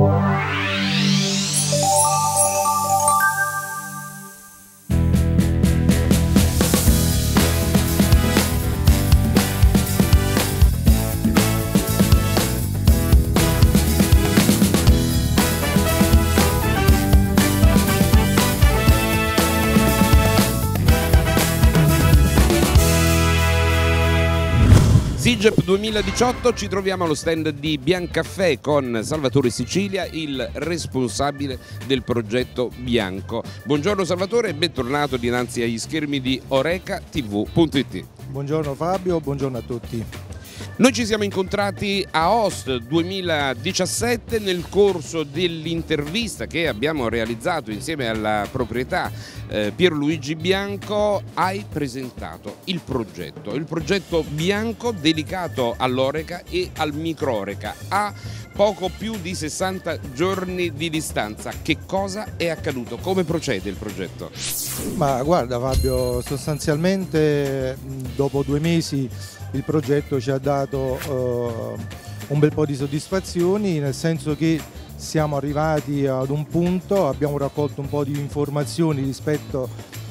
SIGEP 2018, ci troviamo allo stand di Biancaffè con Salvatore Sicilia, il responsabile del progetto Bianco. Buongiorno Salvatore e bentornato dinanzi agli schermi di orecatv.it. Buongiorno Fabio, buongiorno a tutti. Noi ci siamo incontrati a Host 2017 nel corso dell'intervista che abbiamo realizzato insieme alla proprietà Pierluigi Bianco. Hai presentato il progetto Bianco dedicato all'oreca e al microreca a poco più di 60 giorni di distanza. Che cosa è accaduto? Come procede il progetto? Ma guarda Fabio, sostanzialmente dopo 2 mesi il progetto ci ha dato un bel po' di soddisfazioni, nel senso che siamo arrivati ad un punto, abbiamo raccolto un po' di informazioni rispetto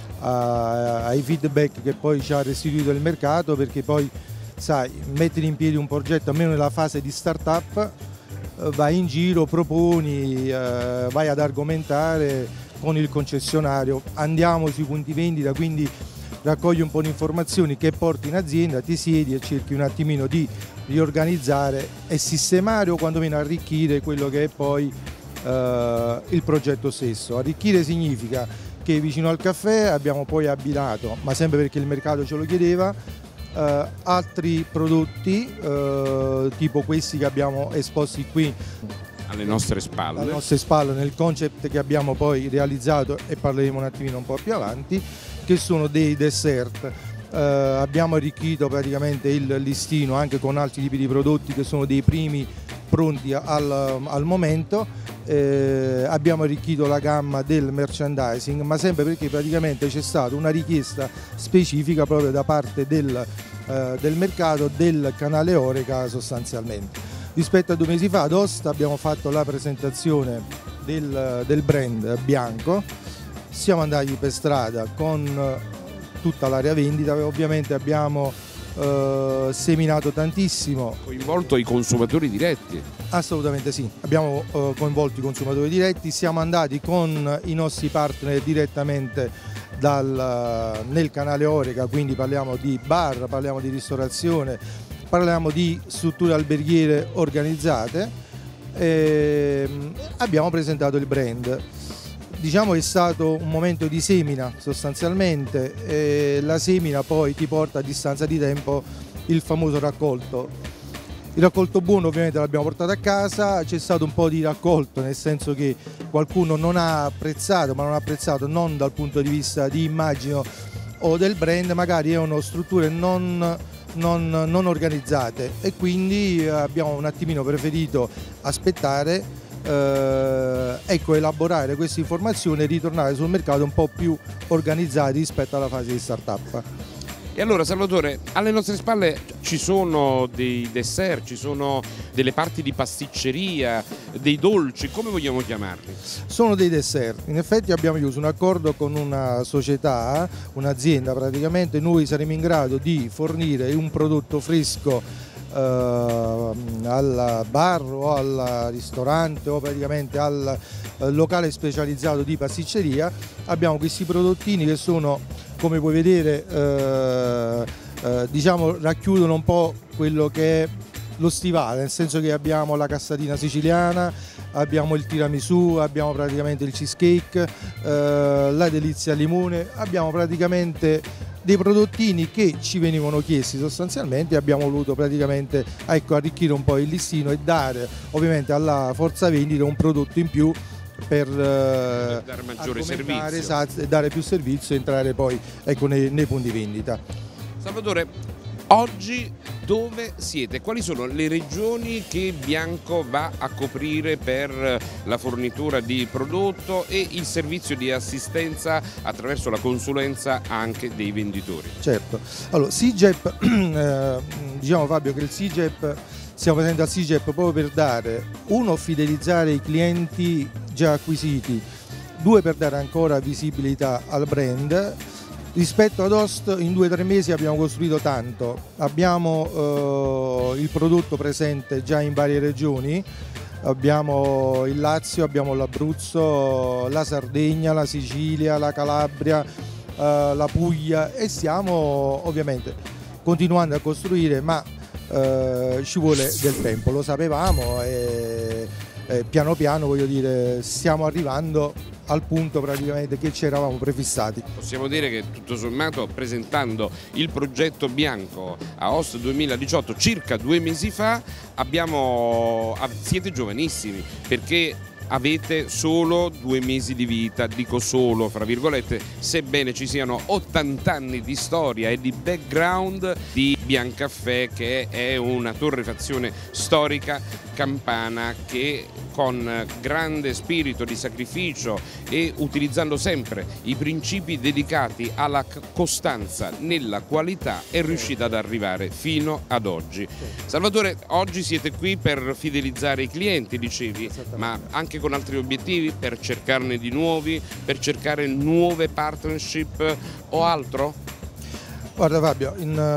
ai feedback che poi ci ha restituito il mercato, perché poi sai, mettere in piedi un progetto, almeno nella fase di start-up, vai in giro, proponi, vai ad argomentare con il concessionario, andiamo sui punti vendita, quindi raccogli un po' di informazioni che porti in azienda, ti siedi e cerchi un attimino di riorganizzare e sistemare o quantomeno arricchire quello che è poi il progetto stesso. Arricchire significa che vicino al caffè abbiamo poi abbinato, ma sempre perché il mercato ce lo chiedeva, altri prodotti tipo questi che abbiamo esposti qui alle nostre spalle, nel concept che abbiamo poi realizzato, e parleremo un attimino un po' più avanti, che sono dei dessert. Abbiamo arricchito praticamente il listino anche con altri tipi di prodotti che sono dei primi pronti al momento. Abbiamo arricchito la gamma del merchandising, ma sempre perché praticamente c'è stata una richiesta specifica proprio da parte del mercato, del canale Oreca sostanzialmente. Rispetto a 2 mesi fa ad Host abbiamo fatto la presentazione del brand Bianco, siamo andati per strada con tutta l'area vendita, ovviamente abbiamo seminato tantissimo. Coinvolto i consumatori diretti? Assolutamente sì, abbiamo coinvolto i consumatori diretti, siamo andati con i nostri partner direttamente nel canale Oreca, quindi parliamo di bar, parliamo di ristorazione, parliamo di strutture alberghiere organizzate, abbiamo presentato il brand. Diciamo è stato un momento di semina sostanzialmente, e la semina poi ti porta a distanza di tempo il famoso raccolto. Il raccolto buono ovviamente l'abbiamo portato a casa, c'è stato un po' di raccolto, nel senso che qualcuno non ha apprezzato, ma non ha apprezzato non dal punto di vista di immagine o del brand, magari erano strutture non organizzate, e quindi abbiamo un attimino preferito aspettare, elaborare queste informazioni e ritornare sul mercato un po' più organizzati rispetto alla fase di start-up. E allora Salvatore, alle nostre spalle ci sono dei dessert, ci sono delle parti di pasticceria, dei dolci, come vogliamo chiamarli? Sono dei dessert, in effetti abbiamo chiuso un accordo con una società, un'azienda praticamente, noi saremo in grado di fornire un prodotto fresco al bar o al ristorante o praticamente al locale specializzato di pasticceria. Abbiamo questi prodottini che sono, come puoi vedere, diciamo racchiudono un po' quello che è lo stivale, nel senso che abbiamo la cassatina siciliana, abbiamo il tiramisù, abbiamo praticamente il cheesecake, la delizia al limone, abbiamo praticamente dei prodottini che ci venivano chiesti sostanzialmente, e abbiamo voluto praticamente arricchire un po' il listino e dare ovviamente alla forza vendita un prodotto in più per dare maggiore servizio, esatto, e dare più servizio e entrare poi nei punti vendita. Salvatore, oggi dove siete? Quali sono le regioni che Bianco va a coprire per la fornitura di prodotto e il servizio di assistenza attraverso la consulenza anche dei venditori? Certo, allora SIGEP, diciamo Fabio che il SIGEP siamo presenti al SIGEP proprio per dare, uno, fidelizzare i clienti già acquisiti, due, per dare ancora visibilità al brand. Rispetto ad Host, in 2 o 3 mesi abbiamo costruito tanto, abbiamo il prodotto presente già in varie regioni, abbiamo il Lazio, abbiamo l'Abruzzo, la Sardegna, la Sicilia, la Calabria, la Puglia, e stiamo ovviamente continuando a costruire, ma ci vuole del tempo, lo sapevamo, e piano piano, voglio dire, stiamo arrivando al punto praticamente che ci eravamo prefissati. Possiamo dire che tutto sommato, presentando il progetto bianco a Host 2018 circa 2 mesi fa, siete giovanissimi, perché avete solo 2 mesi di vita, dico solo fra virgolette, sebbene ci siano 80 anni di storia e di background di Biancaffè, che è una torrefazione storica campana che con grande spirito di sacrificio e utilizzando sempre i principi dedicati alla costanza nella qualità è riuscita ad arrivare fino ad oggi. Salvatore, oggi siete qui per fidelizzare i clienti, dicevi, ma anche con altri obiettivi, per cercarne di nuovi, per cercare nuove partnership o altro? Guarda Fabio,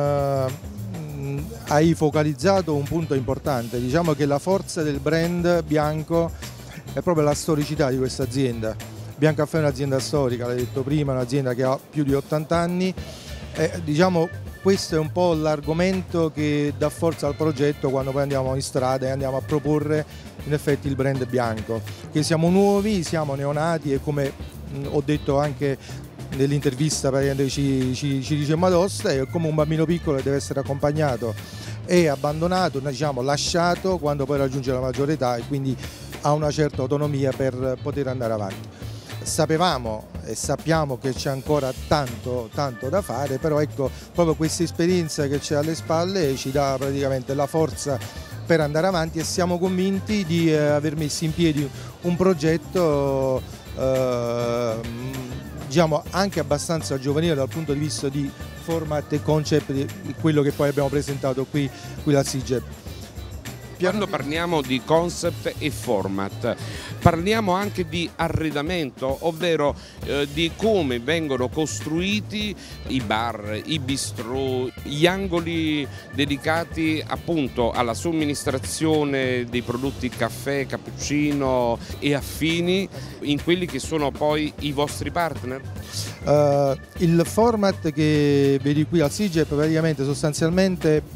hai focalizzato un punto importante. Diciamo che la forza del brand bianco è proprio la storicità di questa azienda. Biancaffè è un'azienda storica, l'hai detto prima, è un'azienda che ha più di 80 anni. Diciamo, questo è un po' l'argomento che dà forza al progetto quando poi andiamo in strada e andiamo a proporre in effetti il brand bianco. Che siamo nuovi, siamo neonati, e come ho detto anche nell'intervista ci dicemmo ad Host, è come un bambino piccolo che deve essere accompagnato e abbandonato, diciamo lasciato quando poi raggiunge la maggiore età, e quindi ha una certa autonomia per poter andare avanti. Sapevamo e sappiamo che c'è ancora tanto da fare, però ecco, proprio questa esperienza che c'è alle spalle ci dà praticamente la forza per andare avanti, e siamo convinti di aver messo in piedi un progetto diciamo anche abbastanza giovanile dal punto di vista di format e concept, di quello che poi abbiamo presentato qui al SIGEP. Quando parliamo di concept e format, parliamo anche di arredamento, ovvero di come vengono costruiti i bar, i bistrò, gli angoli dedicati appunto alla somministrazione dei prodotti caffè, cappuccino e affini, in quelli che sono poi i vostri partner? Il format che vedi qui al SIGEP praticamente sostanzialmente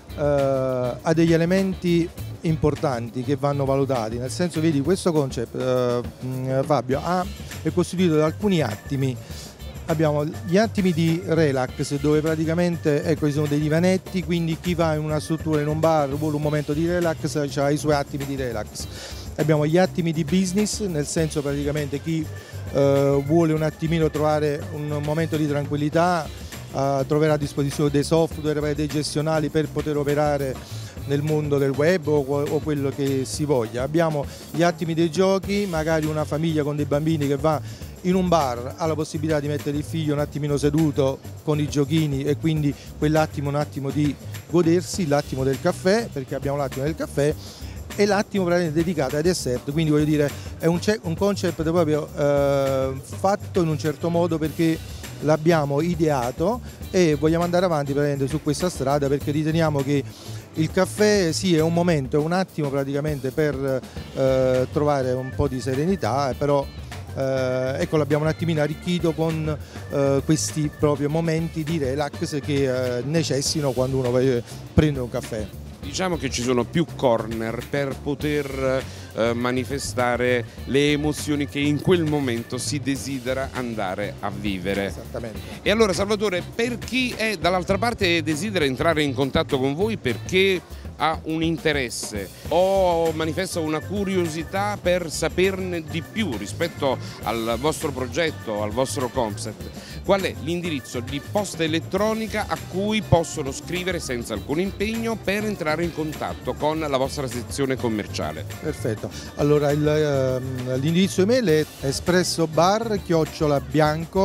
ha degli elementi importanti che vanno valutati, nel senso, vedi, questo concept Fabio è costituito da alcuni attimi. Abbiamo gli attimi di relax, dove praticamente ecco, ci sono dei divanetti, quindi chi va in una struttura, in un bar, vuole un momento di relax, ha i suoi attimi di relax. Abbiamo gli attimi di business, nel senso praticamente chi vuole un attimino trovare un momento di tranquillità, troverà a disposizione dei software, dei gestionali per poter operare nel mondo del web o quello che si voglia. Abbiamo gli attimi dei giochi, magari una famiglia con dei bambini che va in un bar ha la possibilità di mettere il figlio un attimino seduto con i giochini, e quindi quell'attimo è un attimo di godersi, l'attimo del caffè, perché abbiamo l'attimo del caffè, e l'attimo praticamente dedicato ai dessert. Quindi voglio dire, è un concept proprio fatto in un certo modo, perché l'abbiamo ideato e vogliamo andare avanti praticamente su questa strada, perché riteniamo che il caffè sì è un momento, è un attimo praticamente per trovare un po' di serenità, però ecco, l'abbiamo un attimino arricchito con questi proprio momenti di relax che necessitano quando uno prende un caffè. Diciamo che ci sono più corner per poter manifestare le emozioni che in quel momento si desidera andare a vivere. Esattamente. E allora, Salvatore, per chi è dall'altra parte e desidera entrare in contatto con voi perché ha un interesse o manifesta una curiosità per saperne di più rispetto al vostro progetto, al vostro concept, qual è l'indirizzo di posta elettronica a cui possono scrivere senza alcun impegno per entrare in contatto con la vostra sezione commerciale? Perfetto, allora l'indirizzo email è espressobar@bianco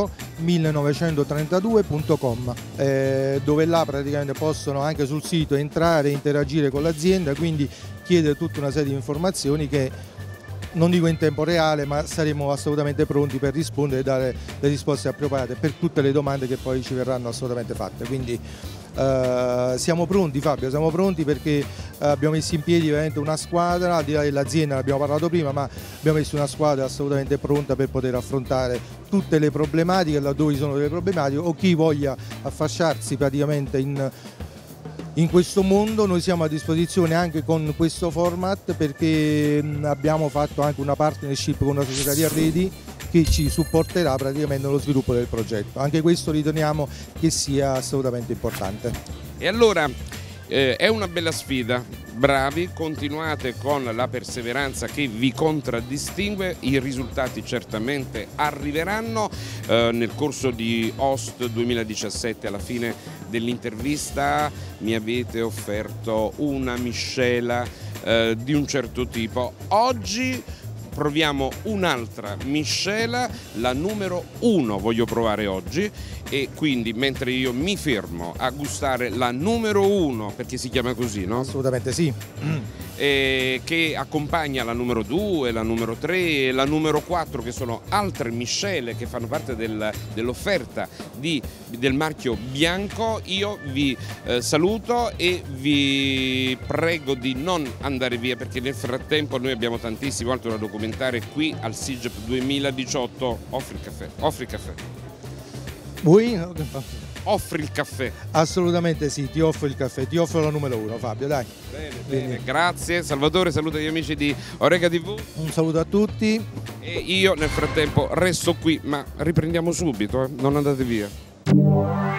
1932.com, dove là praticamente possono anche sul sito entrare e interagire con l'azienda, quindi chiedere tutta una serie di informazioni che non dico in tempo reale, ma saremo assolutamente pronti per rispondere e dare le risposte appropriate per tutte le domande che poi ci verranno assolutamente fatte. Quindi siamo pronti, Fabio, siamo pronti perché abbiamo messo in piedi veramente una squadra, al di là dell'azienda, ne abbiamo parlato prima, ma abbiamo messo una squadra assolutamente pronta per poter affrontare tutte le problematiche, laddove ci sono delle problematiche o chi voglia affacciarsi praticamente in questo mondo. Noi siamo a disposizione anche con questo format, perché abbiamo fatto anche una partnership con una società di arredi che ci supporterà praticamente nello sviluppo del progetto. Anche questo riteniamo che sia assolutamente importante. E allora è una bella sfida, bravi, continuate con la perseveranza che vi contraddistingue, i risultati certamente arriveranno. Nel corso di Host 2017, alla fine dell'intervista, mi avete offerto una miscela di un certo tipo. Oggi proviamo un'altra miscela, la numero 1 voglio provare oggi, e quindi mentre io mi fermo a gustare la numero 1, perché si chiama così, no? Assolutamente sì. Che accompagna la numero 2, la numero 3 e la numero 4, che sono altre miscele che fanno parte dell'offerta del marchio Bianco. Io vi saluto e vi prego di non andare via, perché nel frattempo noi abbiamo tantissimo altro da documentare qui al SIGEP 2018. Offri il caffè, offri il caffè. Vuoi? Offri il caffè. Assolutamente sì, ti offro il caffè, ti offro la numero 1, Fabio, dai. Bene, grazie. Salvatore, saluta gli amici di Oreca TV. Un saluto a tutti. E io nel frattempo resto qui, ma riprendiamo subito, non andate via.